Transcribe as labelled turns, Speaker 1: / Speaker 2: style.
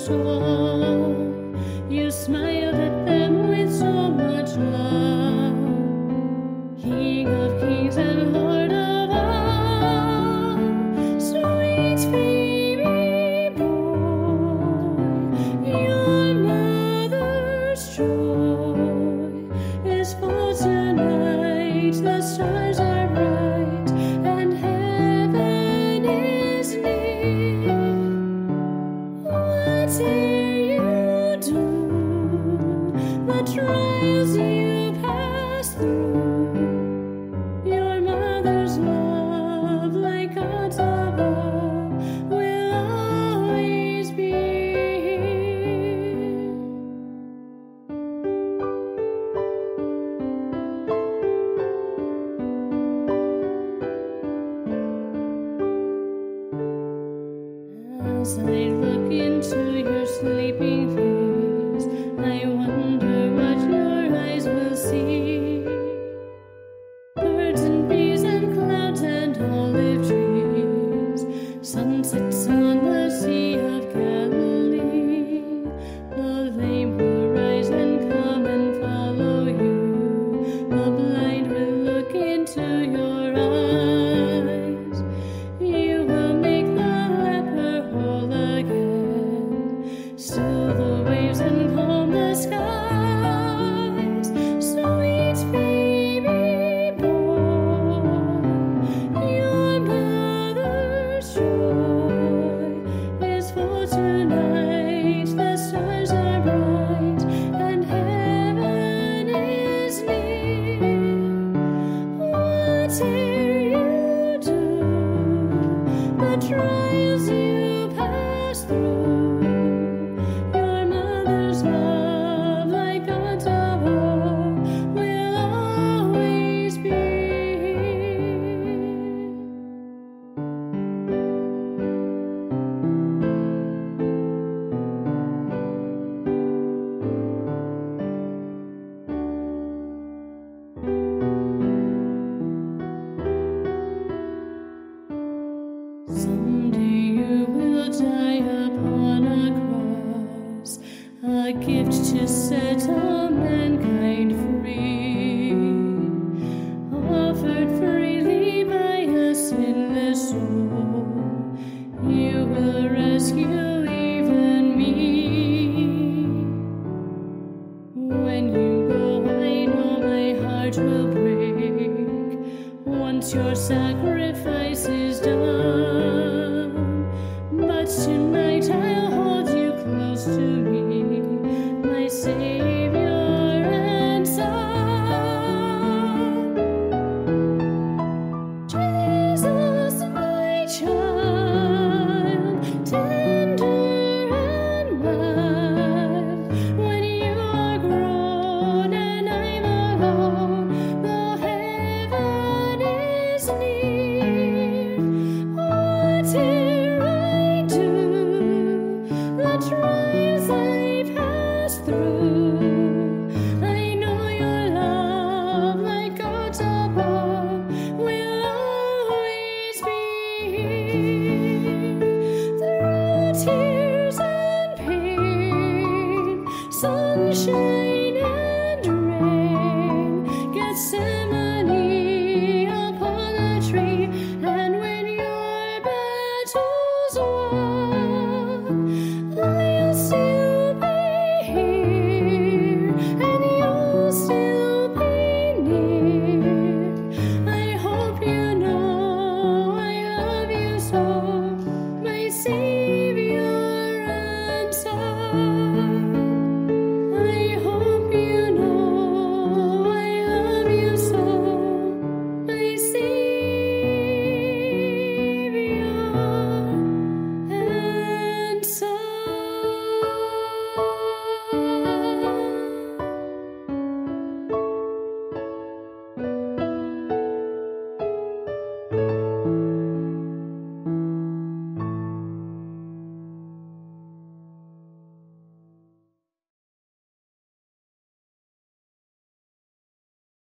Speaker 1: storm. You smiled at them with so much love. King of kings and Lord of all, sweet baby boy, your mother's joy is full tonight. The stars are bright and heaven is near. Whate'er you do, the trials you pass through, your mother's love, like God's above, will always be here. As I look into your sleeping face, I wonder what your eyes will see. Birds and bees and clouds and olive trees, sunsets on the Sea of Galilee. The lame will rise and come and follow you. The blind will look into your eyes. You will make the leper whole again, still the waves and calm the skies. Sweet baby boy, your mother's joy is full tonight. The stars are bright and heaven is near. Whate'er you do, the trials you pass through, your mother's love, like God's above, will always be here. Someday you will die upon a cross, a gift to set all mankind free, offered freely by a sinless soul. You will rescue even me. When you go, I know my heart will break, once your sacrifice is done. But tonight I'll hold you close to me, my Savior and Son. Jesus, my child, tender and mild, when you are grown and I'm alone, though heaven is near. Whate'er I do, the trials I pass through, I know your love, like God's above, will always be here. Through tears and pain, sunshine and rain, Gethsemane upon a tree, and when your battles won, I'll still be here, and you'll still be near. I hope you know I love you so, my Savior and Son.